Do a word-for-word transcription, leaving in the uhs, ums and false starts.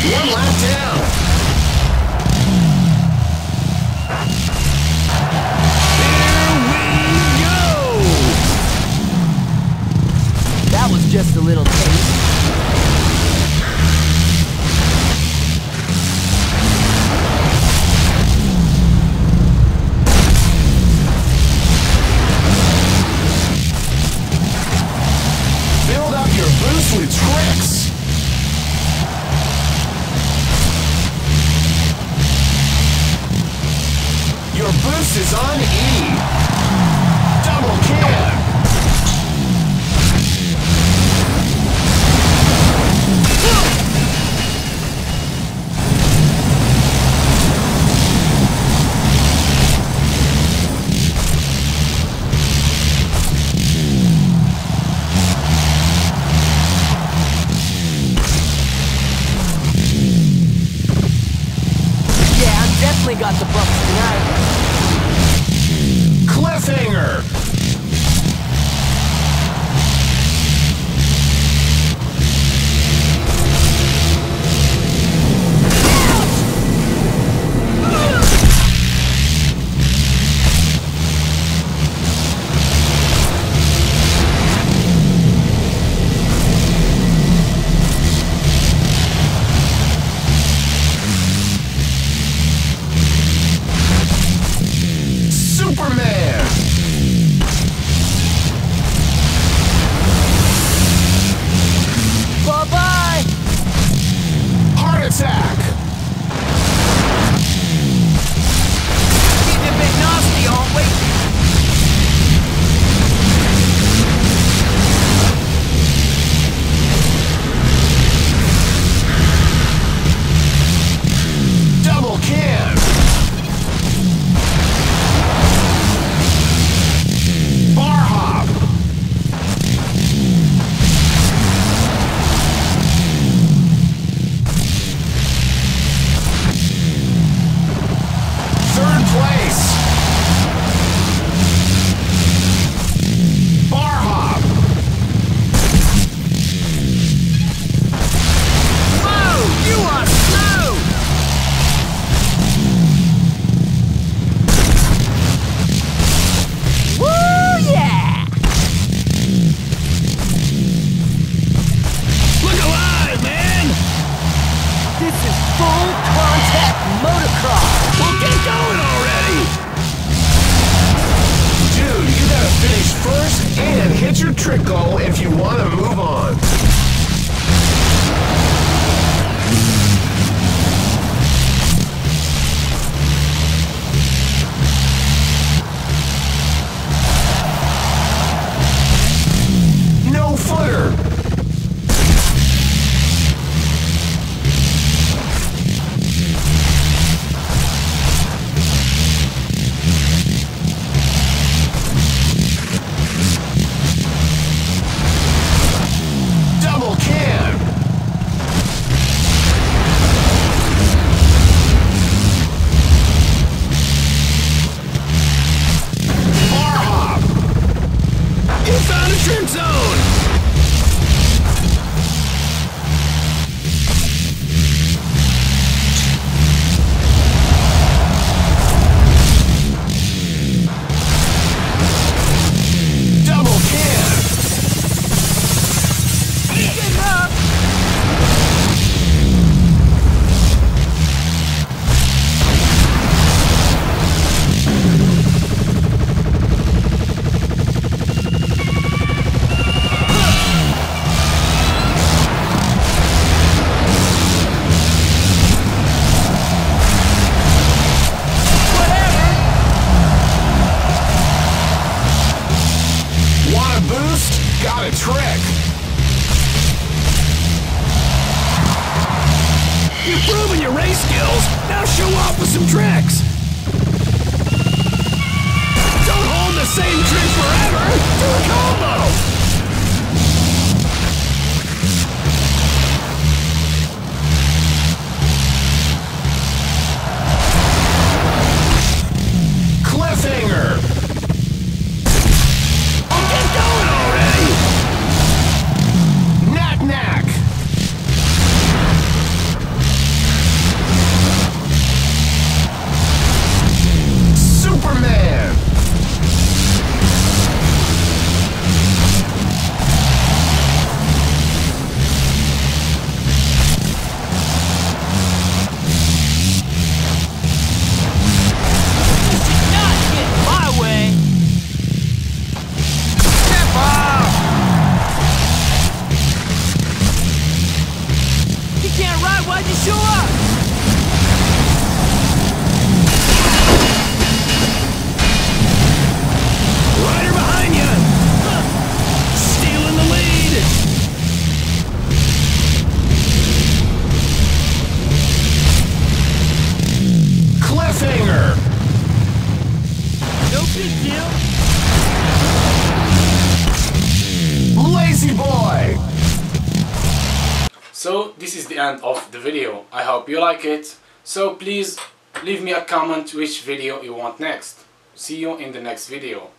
One lap down. Here we go! That was just a little taste. Build up your boost with tricks. Your boost is on E. Double can. Yeah, I definitely got the bucks tonight. Cliffhanger. Superman. Bye-bye! Heart attack. Getting a bit nasty, aren't we? Double can. Bar hop. Third place. Bar hop. Whoa! You are slow! Woo, yeah! Look alive, man! This is full contact motocross! Well, get going already! Dude, you gotta finish first and hit your trick goal if you want to move on. No footer. Double can. Bar hop. You found a trim zone! Double can. Getting up! Want a boost? Got a trick. You've proven your race skills. Now show off with some tricks. Don't hold the same trick forever. Do a combo. Cliffhanger. Oh, get going already. Knack knack. big deal. Lazy boy! So this is the end of the video. I hope you like it. So please leave me a comment which video you want next. See you in the next video.